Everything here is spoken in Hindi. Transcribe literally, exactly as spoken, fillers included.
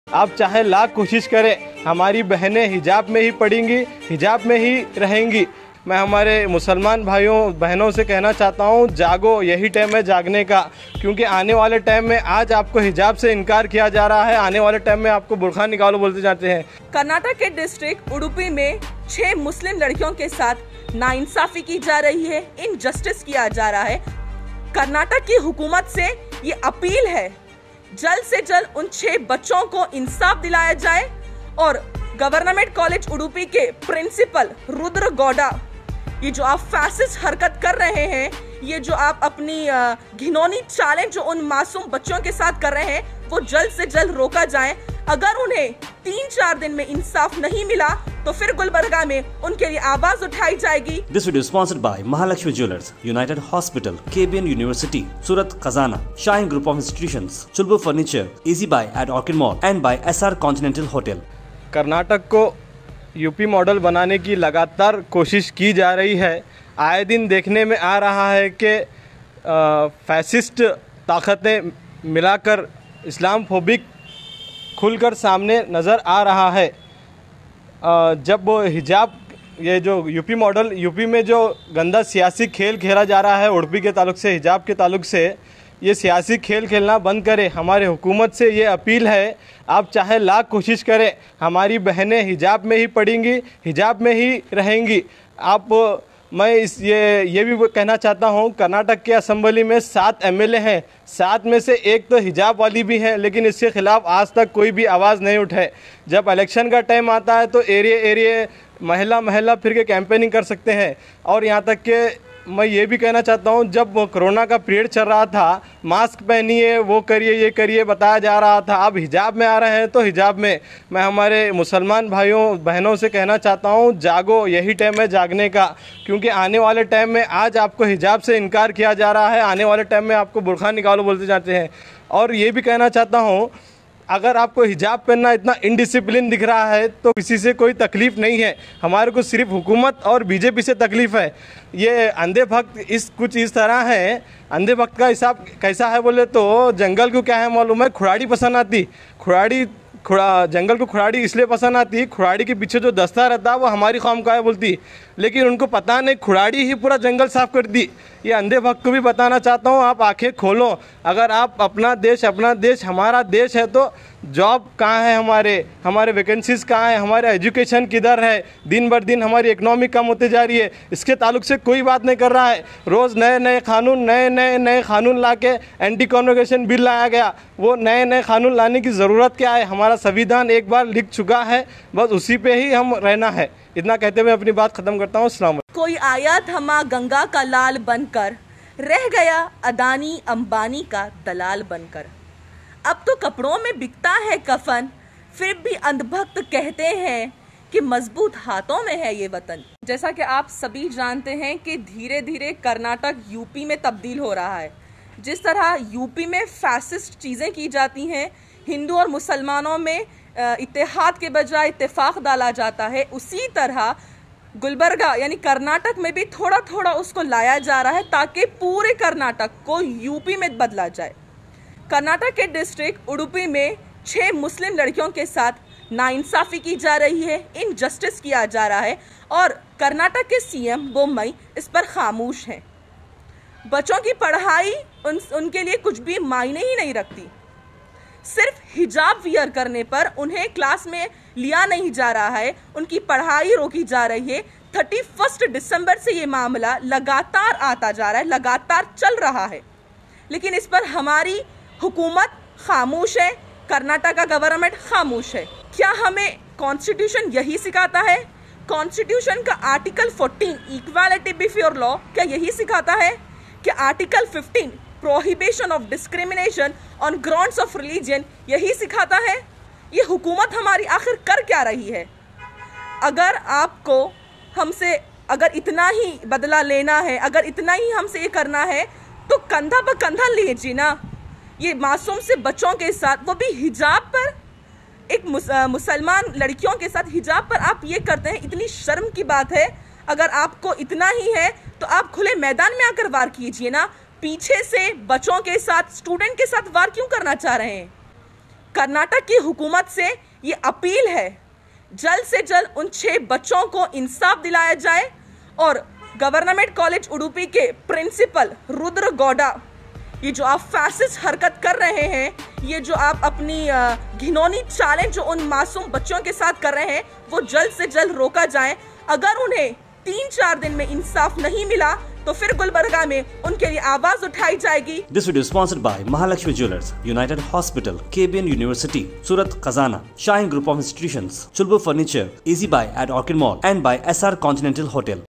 आप चाहे लाख कोशिश करें, हमारी बहनें हिजाब में ही पढ़ेंगी, हिजाब में ही रहेंगी। मैं हमारे मुसलमान भाइयों बहनों से कहना चाहता हूँ, जागो, यही टाइम है जागने का, क्योंकि आने वाले टाइम में आज आपको हिजाब से इनकार किया जा रहा है, आने वाले टाइम में आपको बुर्खा निकालो बोलते जाते हैं। कर्नाटक के डिस्ट्रिक्ट उडुपी में छह मुस्लिम लड़कियों के साथ नाइंसाफी की जा रही है, इनजस्टिस किया जा रहा है। कर्नाटक की हुकूमत से ये अपील है, जल्द से जल्द उन छह बच्चों को इंसाफ दिलाया जाए और गवर्नमेंट कॉलेज उडुपी के प्रिंसिपल रुद्र गौड़ा, ये जो आप फैसिस्ट हरकत कर रहे हैं, ये जो आप अपनी घिनौनी चालें जो उन मासूम बच्चों के साथ कर रहे हैं, वो जल्द से जल्द रोका जाए। अगर उन्हें तीन चार दिन में इंसाफ नहीं मिला तो फिर गुलबर्गा में उनके लिए आवाज उठाई जाएगी। This video is sponsored by Mahalakshmi Jewelers, United Hospital, K B N University, Surat Khazana, Shine Group of Institutions, Chulbur Furniture, Easy Buy at Orchid Mall and by S R Continental Hotel. Karnataka को यूपी मॉडल बनाने की लगातार कोशिश की जा रही है। आए दिन देखने में आ रहा है कि फैसिस्ट ताकतें मिलाकर इस्लामफोबिक खुलकर सामने नज़र आ रहा है। जब वो हिजाब, ये जो यूपी मॉडल, यूपी में जो गंदा सियासी खेल खेला जा रहा है उडुपी के ताल्लुक से, हिजाब के ताल्लुक से, ये सियासी खेल खेलना बंद करें। हमारे हुकूमत से ये अपील है, आप चाहे लाख कोशिश करें, हमारी बहनें हिजाब में ही पढ़ेंगी, हिजाब में ही रहेंगी। आप मैं इस ये ये भी कहना चाहता हूँ, कर्नाटक के असेंबली में सात एमएलए हैं, सात में से एक तो हिजाब वाली भी है, लेकिन इसके ख़िलाफ़ आज तक कोई भी आवाज़ नहीं उठाए। जब इलेक्शन का टाइम आता है तो एरिया एरिया महिला महिला फिर के कैंपेनिंग कर सकते हैं। और यहाँ तक कि मैं ये भी कहना चाहता हूँ, जब कोरोना का पीरियड चल रहा था, मास्क पहनिए, वो करिए, ये करिए बताया जा रहा था। अब हिजाब में आ रहे हैं तो हिजाब में। मैं हमारे मुसलमान भाइयों बहनों से कहना चाहता हूँ, जागो, यही टाइम है जागने का, क्योंकि आने वाले टाइम में आज आपको हिजाब से इनकार किया जा रहा है, आने वाले टाइम में आपको बुर्खा निकालो बोलते जाते हैं। और ये भी कहना चाहता हूँ, अगर आपको हिजाब पहनना इतना इनडिसिप्लिन दिख रहा है तो किसी से कोई तकलीफ़ नहीं है, हमारे को सिर्फ हुकूमत और बीजेपी से तकलीफ़ है। ये अंधे भक्त इस कुछ इस तरह है, अंधे भक्त का हिसाब कैसा है बोले तो, जंगल को क्या है मालूम है, खुराड़ी पसंद आती। खुराड़ी खुड़ा जंगल को खुराड़ी इसलिए पसंद आती, खुराड़ी के पीछे जो दस्ता रहता है वो हमारी कौम का है बोलती, लेकिन उनको पता नहीं खुराड़ी ही पूरा जंगल साफ कर दी। ये अंधे भक्त को भी बताना चाहता हूँ, आप आंखें खोलो। अगर आप अपना देश अपना देश हमारा देश है तो जॉब कहाँ है, हमारे हमारे वैकेंसीज़ कहाँ है, हमारे एजुकेशन किधर है, दिन बर दिन हमारी इकनॉमी कम होते जा रही है, इसके ताल्लुक से कोई बात नहीं कर रहा है। रोज़ नए नए कानून नए नए नए कानून ला के एंटी कॉन्वोकेशन बिल लाया गया, वो नए नए कानून लाने की ज़रूरत क्या है? हमारा संविधान एक बार लिख चुका है, बस उसी पे ही हम रहना है। इतना कहते हुए अपनी बात ख़त्म करता हूँ। अस्सलाम वालेकुम। कोई आया थमा गंगा का लाल बनकर, रह गया अदानी अंबानी का दलाल बनकर। अब तो कपड़ों में बिकता है कफन, फिर भी अंधभक्त कहते हैं कि मजबूत हाथों में है ये वतन। जैसा कि आप सभी जानते हैं कि धीरे धीरे कर्नाटक यूपी में तब्दील हो रहा है। जिस तरह यूपी में फैसिस्ट चीज़ें की जाती हैं, हिंदू और मुसलमानों में इत्तेहाद के बजाय इत्तेफाक डाला जाता है, उसी तरह गुलबर्गा यानी कर्नाटक में भी थोड़ा थोड़ा उसको लाया जा रहा है ताकि पूरे कर्नाटक को यूपी में बदला जाए। कर्नाटक के डिस्ट्रिक्ट उडुपी में छह मुस्लिम लड़कियों के साथ नाइंसाफी की जा रही है, इनजस्टिस किया जा रहा है और कर्नाटक के सीएम बोम्मई इस पर खामोश हैं। बच्चों की पढ़ाई उन उनके लिए कुछ भी मायने ही नहीं रखती। सिर्फ हिजाब वियर करने पर उन्हें क्लास में लिया नहीं जा रहा है, उनकी पढ़ाई रोकी जा रही है। थर्टी फर्स्ट दिसंबर से ये मामला लगातार आता जा रहा है, लगातार चल रहा है, लेकिन इस पर हमारी हुकूमत खामोश है, कर्नाटक का गवर्नमेंट खामोश है। क्या हमें कॉन्स्टिट्यूशन यही सिखाता है? कॉन्स्टिट्यूशन का article fourteen equality before law क्या यही सिखाता है? क्या article fifteen prohibition of discrimination on grounds of religion यही सिखाता है? ये हुकूमत हमारी आखिर कर क्या रही है? अगर आपको हमसे अगर इतना ही बदला लेना है, अगर इतना ही हमसे ये करना है तो कंधा पर कंधा लीजिए ना। ये मासूम से बच्चों के साथ, वो भी हिजाब पर, एक मुस, मुसलमान लड़कियों के साथ हिजाब पर आप ये करते हैं, इतनी शर्म की बात है। अगर आपको इतना ही है तो आप खुले मैदान में आकर वार कीजिए ना। पीछे से बच्चों के साथ, स्टूडेंट के साथ वार क्यों करना चाह रहे हैं? कर्नाटक की हुकूमत से ये अपील है, जल्द से जल्द उन छह बच्चों को इंसाफ दिलाया जाए और गवर्नमेंट कॉलेज उडुपी के प्रिंसिपल रुद्र गौड़ा, ये जो आप फैसिस्ट हरकत कर रहे हैं, ये जो आप अपनी घिनौनी चालें जो उन मासूम बच्चों के साथ कर रहे हैं, वो जल्द से जल्द रोका जाए। अगर उन्हें तीन चार दिन में इंसाफ नहीं मिला तो फिर गुलबर्गा में उनके लिए आवाज उठाई जाएगी। This video is sponsored by Mahalakshmi Jewelers, United Hospital, K B N University, Surat Khazana, Shine Group of Institutions, Chulbur Furniture, Easy Buy at Orchid Mall, and by S R Continental Hotel.